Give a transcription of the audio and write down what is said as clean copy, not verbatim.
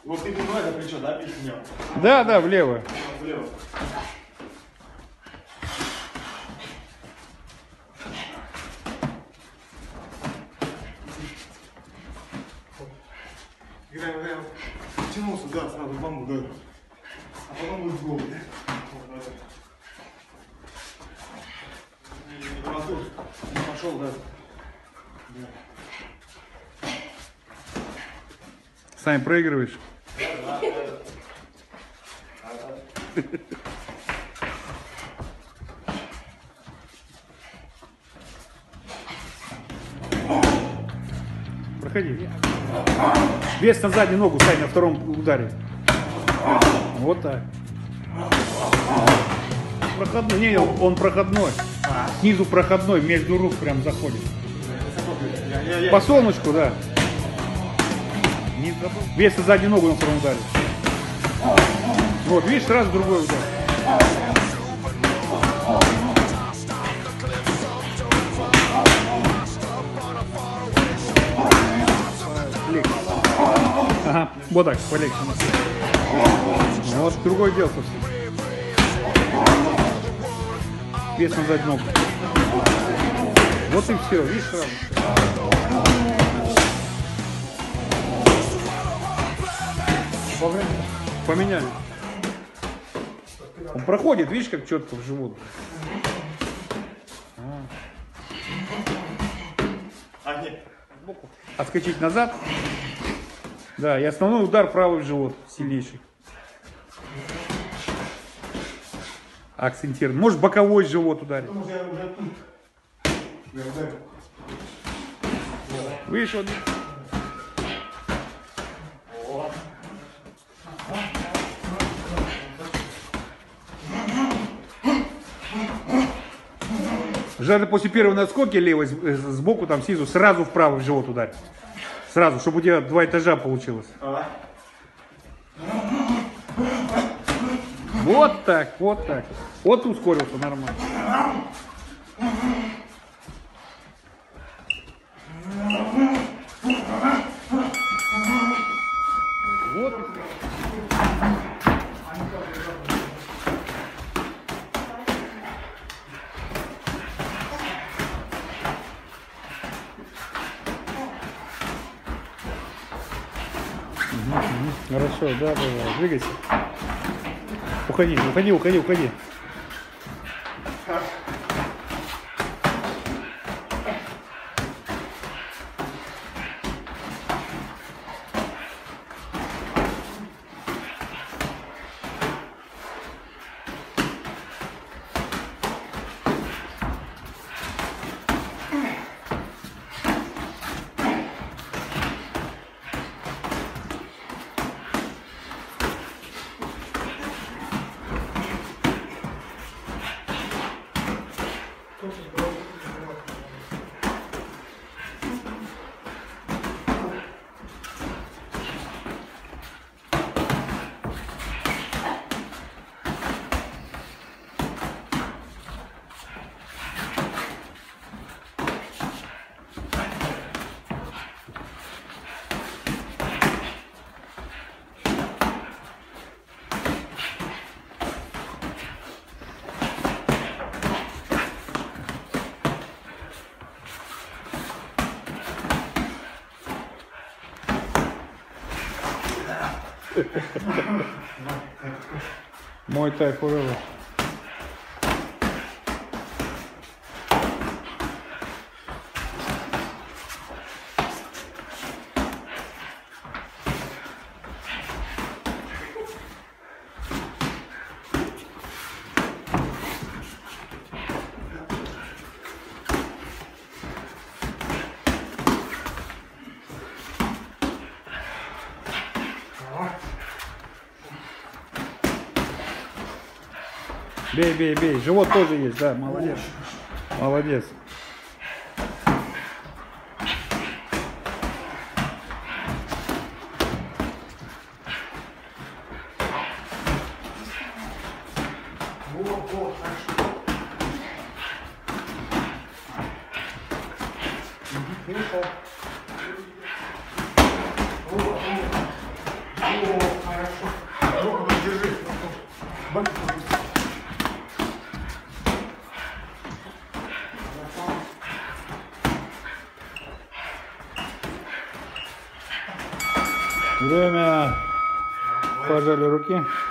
Вот ты понимаешь, за плечо, да, бить меня? Да, да, влево. Влево. Играем. Тянулся, да, сразу в бамбу, да. А потом будет в голову. Пошел, да. Сами проигрываешь? Проходи. Вес на заднюю ногу, Сань, на втором ударе. Вот так. Проходной. Не, он проходной. Снизу проходной, между рук прям заходит. По солнышку, да. Вес на заднюю ногу на втором ударе. Вот, видишь, сразу другой удар. Ага, вот так, полегче. Вот, другое дело совсем. Вес на заднюю ногу. Вот и все, видишь, сразу. Поменяли. Он проходит, видишь, как четко в живот. Отскочить назад. Да, и основной удар правый в живот, сильнейший. Акцентирован. Может, боковой живот ударить. Видишь, вот. Желательно после первого наскоки левой сбоку, там снизу, сразу вправо в живот ударить. Сразу, чтобы у тебя 2 этажа получилось. Вот так, вот так. Вот ускорился нормально. Вот. Хорошо, да, двигайся. Уходи. Мой тай forever. Бей. Живот тоже есть, да, молодец. Молодец. Хорошо. Время. Пожали руки.